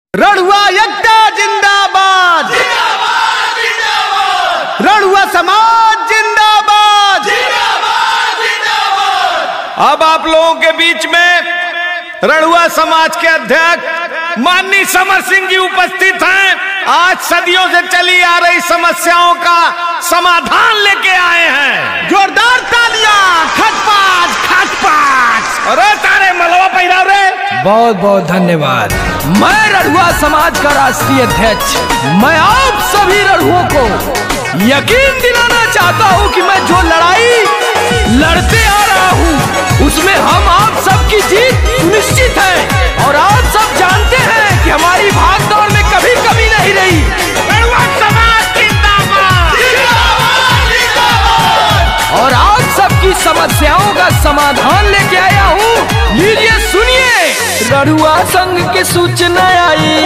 रड़ुआ एकता जिंदाबाद, जिंदाबाद जिंदाबाद। रड़ुआ समाज जिंदाबाद, जिंदाबाद जिंदाबाद। अब आप लोगों के बीच में रड़ुआ समाज के अध्यक्ष माननीय समर सिंह जी उपस्थित हैं। आज सदियों से चली आ रही समस्याओं का समाधान लेके आए हैं। जोरदार तालियां। खटपाच खटपाच। अरे तारे मलवा पहिराव रे। बहुत बहुत धन्यवाद। मैं रड़ुआ समाज का राष्ट्रीय अध्यक्ष, मैं आप सभी रड़ुओं को यकीन दिलाना चाहता हूं कि मैं जो लड़ाई लड़ते आ रहा हूं उसमें हम आप सबकी जीत निश्चित है। और आप सब जानते हैं कि हमारी भागदौड़ में कभी कमी नहीं रही। रड़ुआ समाज जिंदाबाद, जिंदाबाद जिंदाबाद। और आप सबकी समस्याओं का समाधान लेके आया हूँ। लीजिए सुनिए। रड़ुआ संघ की सूचना आई।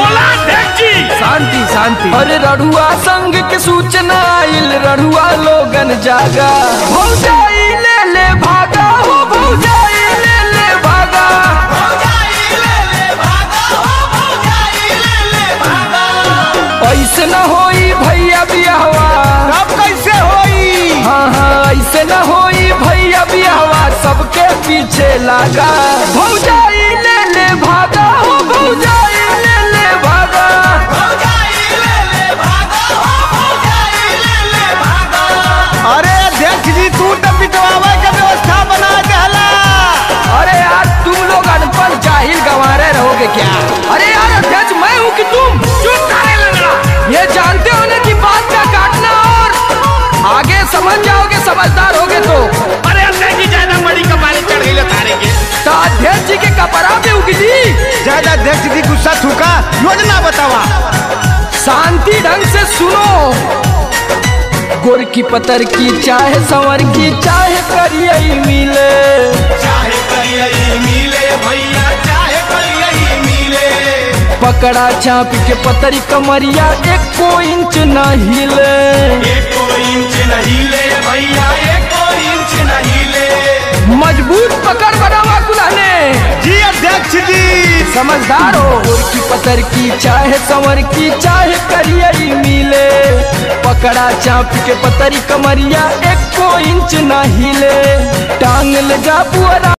शांति शांति। अरे रड़ुआ संघ की सूचना आई, रड़ुआ लोगन जागा। भौजाई ले ले भागा हो, भौजाई ले ले भागा। भौजाई ले ले भागा हो, भौजाई ले ले भागा। ऐसे न होई भैया बियाहवा। अब कैसे होई? हाँ हाँ ऐसे न होई भैया बियाहवा, सबके पीछे लागा। भौजाई ले ले भागा हो, भौजाई ले ले भागा। भौजाई ले ले भागा हो, भौजाई ले ले भागा। अरे अध्यक्ष जी तू तो पिटवावे का व्यवस्था बना देला। अरे यार तुम लोग अनपढ़ जाहिल गंवारे रहोगे क्या? अरे यार अध्यक्ष मैं हूँ कि तुम? चुप करे लगना। ये जानते हो ना कि बात का काटना और आगे समझ जाओगे, समझदार होगे तो। अरे अध्यक्ष जी ज्यादा बड़ी कपाली चढ़ गई तारे के। तो अध्यक्ष जी के कपड़ा पे उगी जी। ज्यादा अध्यक्ष जी गुस्सा थूका, योजना बतावा। शांति ढंग से सुनो। गोर की पतर की चाहे संवर की चाहे करिए मिले। चाहे करिए मिले भैया, चाहे करिए मिले। पकड़ा चाप के पतरी कमरिया 1 इंच न हिले। 1 इंच नहीं ले भैया, 1 इंच नहीं ले। मजबूत पकड़ बनावा कुलाने। जी अध्यक्ष जी। समझदार हो। गोर की पतर की चाहे संवर की चाहे करिए मिले। पकड़ा चाप के पतरी कमरिया 1 इंच न हिले। टांग ले जा पुअरा